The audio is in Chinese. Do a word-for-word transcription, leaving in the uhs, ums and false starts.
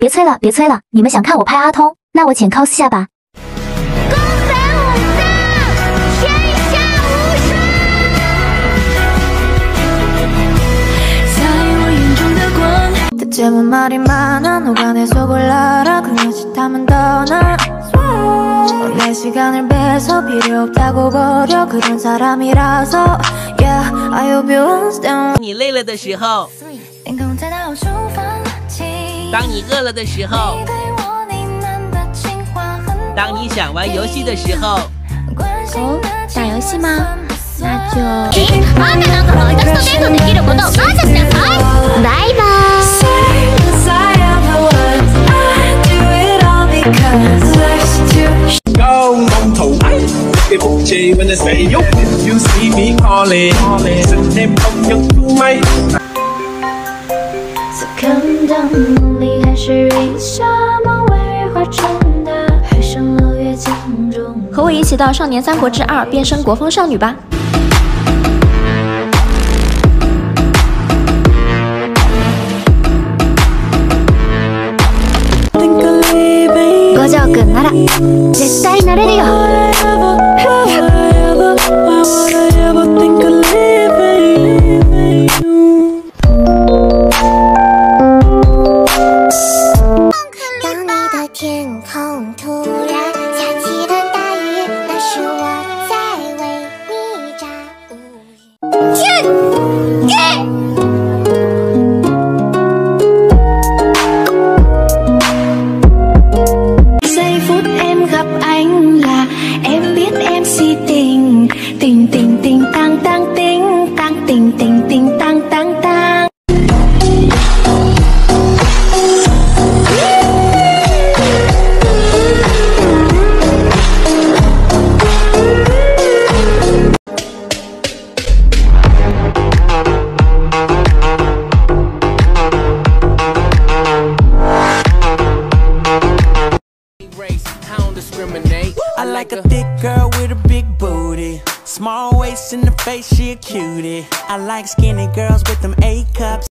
别催了，别催了，你们想看我拍阿通，那我浅 cos 下吧。 公仔武将，天下无双。在我眼中的光。 대체만 말이 많아 너가 내 속을 알아 그냥 싫다면 떠나 내 시간을 뺏어 필요 없다고 버려 그런 사람이라서 Yeah, I hope you understand 你累了的时候，当你饿了的时候，当你想玩游戏的时候， 哦，打游戏吗？那就。 あんたなんかも私とデートできることを感謝しなさい。バイバイ。 高浪淘汰嘅福氣 when I say you you see me calling 神念朋友不買此刻的梦里还是一下梦为日化成大海上乐乐江中和我一起到《少年三国志二》变身国风少女吧。 五条くんなら絶対なれるよ。 当你的天空突然下起了大雨，那是我在为你炸乌云。天，天。 Tình tình tình tăng tăng tình tăng tình tình tình tăng tăng tăng. I like a thick girl with a big booty. Small waist in the face, she a cutie. I like skinny girls with them A cups.